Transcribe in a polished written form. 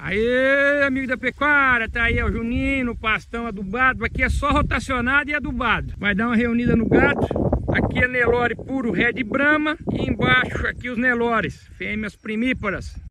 Aí, amigo da pecuária, tá aí o Juninho, o pastão adubado. Aqui é só rotacionado e adubado. Vai dar uma reunida no gado. Aqui é Nelore puro Red Brahma. E embaixo aqui os Nelores, fêmeas primíparas.